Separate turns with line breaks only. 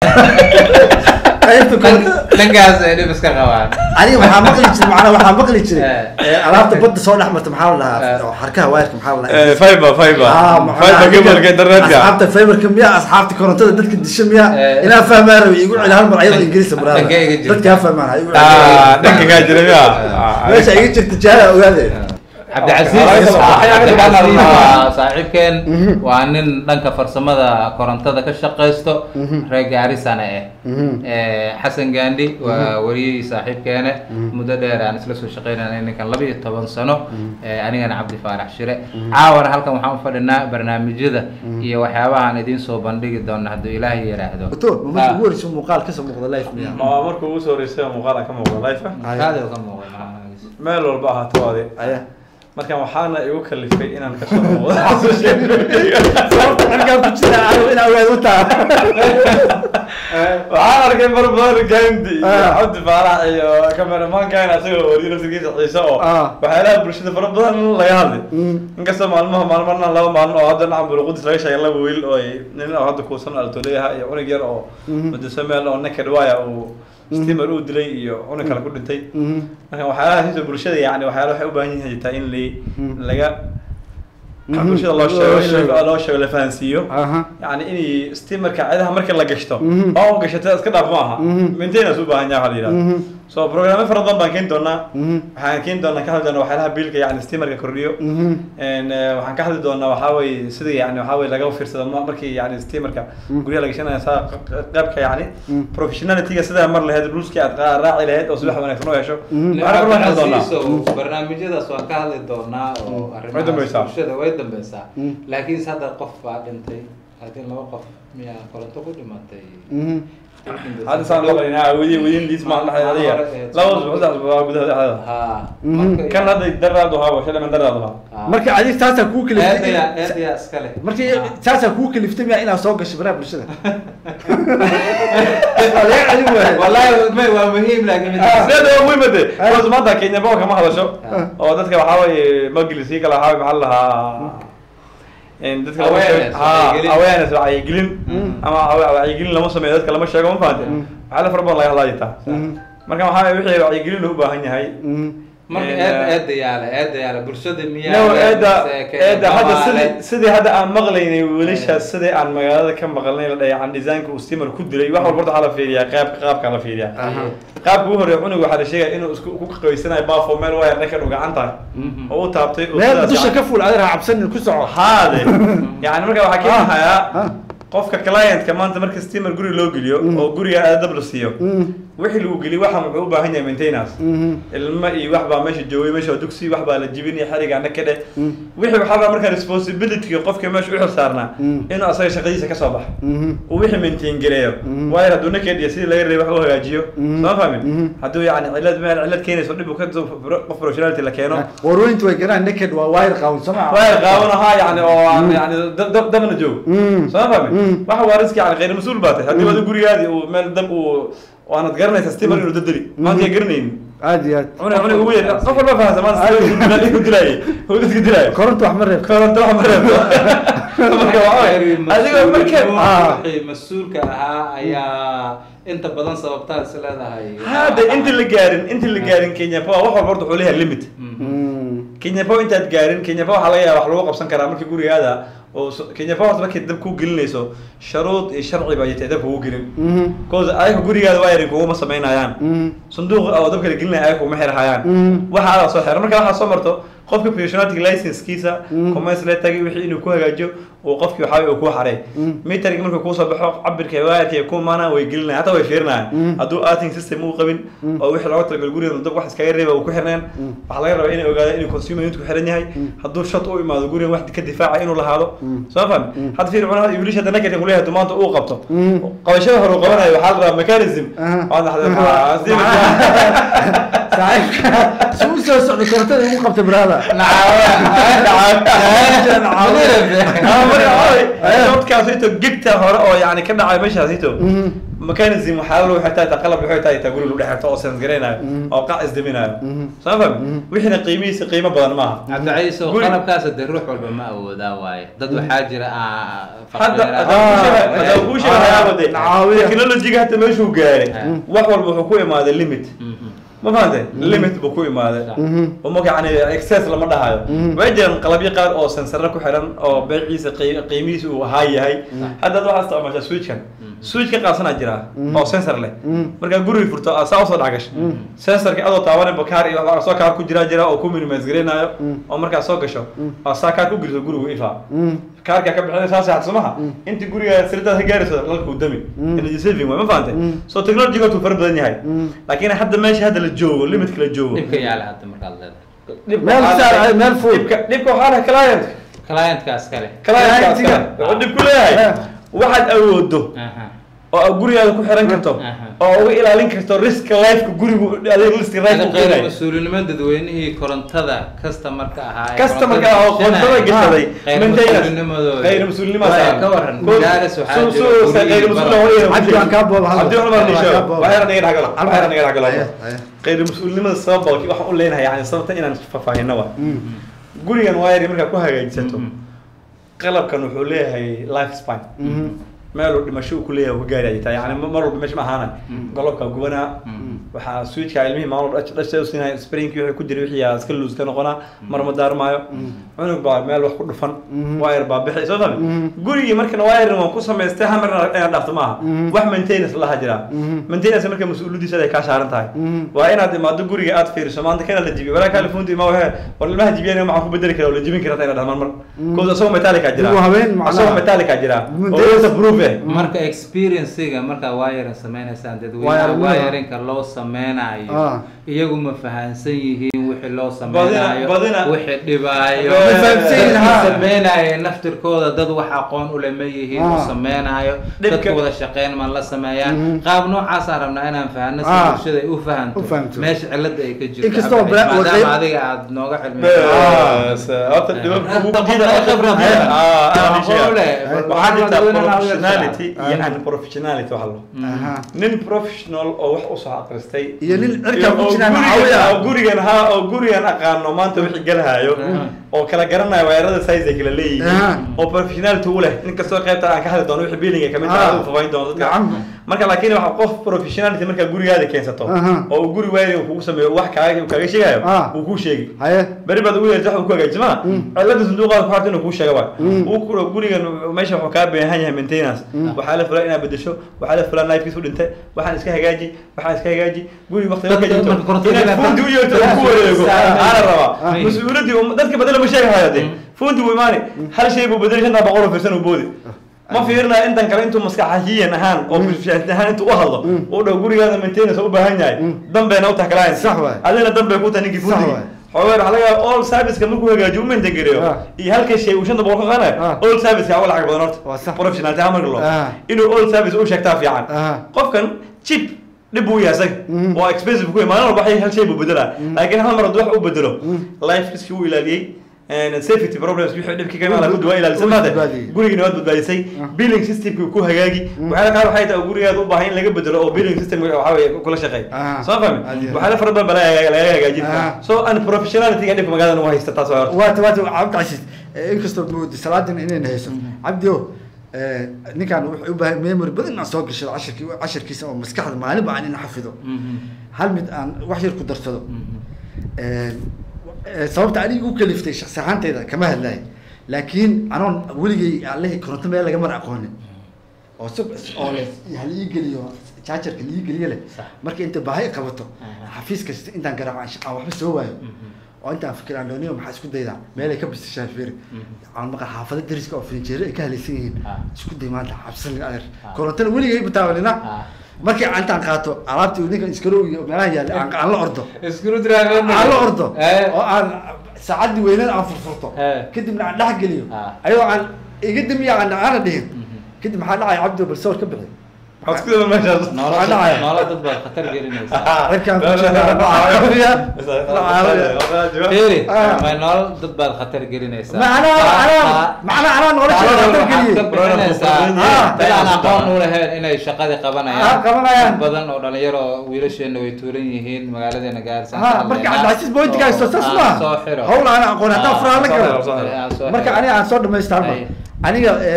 لنقاس يعني بس كغوان
أنا waxaa maqli jiray alaabta badda soo dhaxmarta maxaa la dhahaa xarkaha waayirka maxaa la dhahaa
fiber cable internetka
asxaabta fiberka miya asxaabta korontada dadka disha miya ila fahmaan igu cilaan marayada ingiriis baraada dadka fahmaan igu
dhanka ka jira
meesha iga jirta jaala ogaade
عبد العزيز صاحب كان وعنن دنك فرسمة كورنتا كشقيستو رجاري سنة حسن جاندي ووري صاحب كان مددر عن سلسلة شقينا أنا كان لبي طبعا سنة أنا عبد الفارح شراء عاور هلك محمد فرنا برنامج جدا هي وحياة عن دين صوبان دي جدا هدو إلهي يراهدو
بتو ما تقول شو مقال كسر مقال لايف
ما مركو وصل رسالة مقال كم مقال لايف
هذا كم مقال
ما له الباحة توادي markaan waxaana igu kalifay inaan ka soo muuqdo
halkaan ku jira in aweed u taa
waxaan arkay barbar gandi cabdi faarax iyo cameraman-kan asagoo wariyo naftigiisa xiiso oo waxyaalaha bulshada fara badan laga hadlay inkastoo maalmahan laba maalin oo hadda nacam bulqudis laga sheegay laba wiil oo nin oo hadda kuusan altoleeyaha iyo cunug yar oo madasa meel oo naked waaya uu steamer uu dilay iyo cunug kale ku dhintay marka waxyaalaha bulshada yani waxyaalaha waxay u baahan yihiin taa in laga bulshada loo sheego la fahansiiyo yani in steamerka ciidaha marka la gashto oo gashatay iska dhaaf ma aha maintenance u baahan yahay hal so programme fara badan baan keen doonaa waxaan keen doonaa ka hadlana waxyaalaha biilka yani steamerka kordhiyo waxaan ka hadli doonaa waxa way sida yani waxa way laga fiirsado markii yani steamerka guriga laga shanayo qaabka yani professionality-ga sida mar lahayd ruuska aad raaci lahayd oo subax wanaagsan oo yeesho
waxaan ka hadli doonaa barnaamijyadaas waan ka hadli doonaa oo arrimaha bulshada way dambaysaa laakiin hadda qof baa dhintay hadii laba qof miya koronto ku dhimatay
هذا صار لنا ودين ليس ما نحن هذه لا وضع بدها هذا كان هذا يدرب هذا وشيء من دربها
مركي عادي تاسا كوك اللي
يا اسكله
مركي تاسا كوك اللي فتمي إلى سوق الشباب بالشدة
والله ما مهم لكن
هذا مهم ده بس ما ده كينيا بقى كم هذا شو أو ده كده حاول مجلسي كلا حاول محلها إن ده كلام أوينس وعيقلين أما وعيقلين لما سمعت كلام الشيء ما فهمت على فرق الله الله يتا مركب حاول يحيي وعيقلين هو بهني هاي
مركب أد برشة المياه
هذا هذا سدي هذا عن مغليني وليش سدي عن مغلى كم مغليني عن ديزاين كوستيمر كودري واحد برضه على فيريا قاب كان فيريا قاب جوهر يقولون وحده شيء إنه كوك كويسنا يبقى فومل ويا نكر وقعنتها هو تابتي
لا بدوش كفول عليها عبسني الكسر
هذا يعني مركب حكينا يا qofka client ka maanta marka steamer guri loo geliyo oo guriga aad dab la siiyo wixii lagu geliyo waxa uu u baahan yahay maintenance ilma iyo wax baa meesha joogay meesha dugsi wax baa la jibinay xariga anaka kale wixii waxa marka responsibility qofka meesha u xilsaarna inuu asaga shaqadiisa ka soo baxo oo wixii maintain gareeyo waa ila dunka kadiya sidii laga reebo wax u hagaajiyo ma fahmin haduu yani cilad keenayso dib u ka qof professionality la keeno
warooyintu way garaan naked waa wire qawn sama
wire qawn ha yani oo yani dabna joog sama fahmin waxa waariski aan غير مسؤول baatay hadii wada gurigaadi uu meel dab uu waana garanaysa steamer inuu dadali maanta garanayn
aad
una ugu yeer qof walba faahsan ma steamer inuu dilay uu iska dilay
koronto wax mareeb
marka waa adiga marka
mas'uulka ahaa ayaa inta badan sababtaa isleedahay
hada inta la gaarin Kenya wax walba horta wuxuu leeyahay limit Kenya inta gaarin Kenya waxa laga yaabaa wax lagu qabsan karaa markii gurigaada oo Kenya Power markay dab ku gelinayso sharuud iyo sharci baa yitay dab ku gelin koos ay gurigaada wiring kuma sameynayaan sanduuq oo dabka la gelinay ay kuma xirahayaan waxa la soo xiray marka waxa soo marto qofka professional license kiisa commerce la tagay wixii inuu ku hagaajiyo oo qofkii waxa uu ku xaray meterka markuu ku soo baxo cabirka wiring ku maana way gelinay hata way fiirnayaan haduu earthing system uu qabin oo wixii laga talagalay guriga dab wax iska reeba uu ku xirnaan waxa laga rabaa inay ogaadaan inuu consumer intuu ku xiran yahay haduu shot uu imaado guriga wax ka difaaca inuu lahaado soo fahmi had fiir cunaa iblish hada nakad ku leeyahay maanta uu qabto qabashada hore uu qabanayo waxa la rabaa mechanism aan
سوسو سعد كرتة مقبت برهذا
صوت كاسيتو جبتها هراء يعني كنا على مش هاسيتو مكان زي محاولة حتى تقلب حتى تقول له حتى أصلا جرينا أو قاعد زمينا صافهم وإحنا قيمة بدل ما
عبد العزيز قلب كاس الدروح والبماء وداواي ضد حاجر
حتى هذا وش هذا بدي تكنولوجيا حتى ما شو قاري وحول بحكومة ما هذا الليمت ما فهمت الليمت بكوي ما هذا وما يعني اكسس لما ده هذا ويجي انقلاب يقار او سنسر ku xiran oo beeciisa qiimihiisu uu yahay hadda waxa isticmaashaa switch-ka qaasana jira oo sensor leh marka guriga furto asaa soo dhagash sensorka adoo taaban bakaar iyo waxa soo kaar ku jira oo ku minimize gareenayo oo marka soo gasho asaa kaar ku geliso guriga ifa kaarka ka bixinay saacad samaha inta guriga sirta gaarayso lalku dami energy saving ma fahantay so technology-ga tuu far badan yahay laakiin hadda meesha hadda la joogo limit kala joogo
dibka yaala hadda marka la
meel saar meel fuul
dibka waxa client
kaas kale
dib ku leeyahay waxaad awoodo oo guriga ku xiran karto oo uga ilaalin karto risk life-ka gurigu adeeg risk life-ka
qeyb mas'uulinimada dadweynaha korontada customer-ka ahaa
customer-ka oo korontada gashaday qeyb mas'uulinimada
ka waran jaaris
waxa qeyb mas'uulinimada
عبد كابو
عبد الرحمن waxay qeyb mas'uulinimada sababta waxa uu leenahay yani sababta inaan faahfaahinno gurigan wayri marka ku hagaajisato qalabkan wuxuu leeyahay life span meel dhimasho ku leeyahay gaariga yani mar walba meesha ma ahaana qalabka gubana waxa switch-ka ilmihi maal dhashay siinay spring-ki wuxuu ku jiray wixii iska loose ka noqona mar ma daarmaayo cunug baa meel wax ku dhufan wire baa bixi soo fahmi gurigi markana wire ma ku sameystay hamar ay dhaafto maaha wax maintenance la hajira maintenance marka mas'uuliyadiisa ay ka saaran tahay waa inaad imaado guriga aad fiiriso maanta kana la jibiyo wala kala fuunti ma waxa war ilmaha jibiyana ma ku bedeli karo la jibin karo inay dhamaan mar kooda soo metallic jira soo metallic jira oo proof
marka experience-ga marka wire sameynaysan dadweynaha wire-ka loo sameynayo iyagu ma fahansan yihiin wixii loo sameynayo wixii dhibaayo sameynayo naftirkooda dad wax aqoon u leeyahay oo sameynayo dadka wada shaqeyn ma la sameeyaan qaab noocaas aan rabnaa inaan fahanno si bulshada ay u fahanto meesha cilada ay ka jirto maadaama adiga aad nooga
professionality يعني professionality وحلو نين professional أو واحد أصحى أقرستي
يعني العركة كنا معاوية
أو جوريان ها أو جوريان أقارن ما أنت وحي جلها يو أو كلا جرنا ويرد سايز كلا لي أو professional تقوله إنك سوى قيادة عن كهذا دون وحي بيلينج كمان تعرف فاين دون marka laakiin waxa qof professionality marka gurigaada keensato oo guri weyn uu sameeyo wax kaaga sheegayo uu ku sheegi bari baad ugu yeerto wax ku hagaajima cilada sanduuqa ku xartino ku sheega uu ku gurigan meesha wuxuu ka baahan yahay maintenance waxa la fulay inaad bedesho waxa la fulay knife-kiisu dhintay waxaan iska hagaaji guri waqti la kajinto inaad fundi u yeerto ku wareego ana raba mas'uuliyadii dadka badal ma sheegahayo fundi uu imaani hal shay buu bedel 500 firsan u boodi ما فيرنا أنت كرينتو مسكحيين هان أو هان أنتوا أهلا وده قولي هذا من تين سو بهنياي دم بينه وتكلاين
صحوة
علينا دم بيكون نيجي فودي حوار على all service كم نقول هجاجو من تجريو يهلك شيء وشن دبوق غنا all service يعول حاجة بدنات professional تعمل الله إنه all service وش يكتاف يعني قف كان cheap نبوي هسه و expensive كوي ما أنا بحي هالشيء ببدله لكن هالمرة دوح وبدله life risk هو إلى ليه and safety problems wixii dhibki ka imaan lagu ilaalin samada guriga nabad badbaadisay billing system ku hagaagi waxa qaar waxay tahay gurigaada u baahan in laga bedelo oo billing system waxa weey kula shaqeey soo fahmi waxa la farada balaa laga hagaajin so an professionality dhib magaalada waa haysta taas
waad abd casiis inkastoo mood salaadan inay hayso abdiyo ninkan wuxuu u baahan memory badan soo gashay casharkiisa oo maskaxda maalin baan in xafido hal mid aan wax yar ku darsado sababta anigu kaliftay shakhsi ahaantayda kama hadlay laakiin anon weligay allahi koronto meel laga mar aqoonin oo sub oo leh hal geliyo chargerka lii geliyo leh marka inta baahay qabato xafiiska intaan garaac aan waxba soo waayo oo intaan fikiraan dooniyo maxaa isku daydaa meel ay ka bisashaa fiir aan maqa xaafada dariska oo finjeer ay ka halaysan yihiin isku day maanta xabsan adeer koronto weligay bataawalina markii aantaan qaato alaabtii ninka iskaro iyo meelaha yaal aan la ordo
iskaro driver
aan la ordo oo aan saacadii weynad aan furfurto kadibna aan dhax geliyo ayoo aan iga damiya aan dhihin kadib maxaa dhacay cabdi bal sawir ka bixi
حسكده ماشي
نولا ضد خطر جرينيسا
ركان عافيه
فيري ما نولا ضد خطر جرينيسا
معنا نولا
جرينيسا أنا أقول ولا إنه شقادي قبنا بدن أو دليرو ويلشين ويتورين يهين مقالة نجارسان
marka Cabdicasiis bointiga haysto sasma hawl ana aqoon hada faraha la galo marka aniga aan soo dhameystaan aniga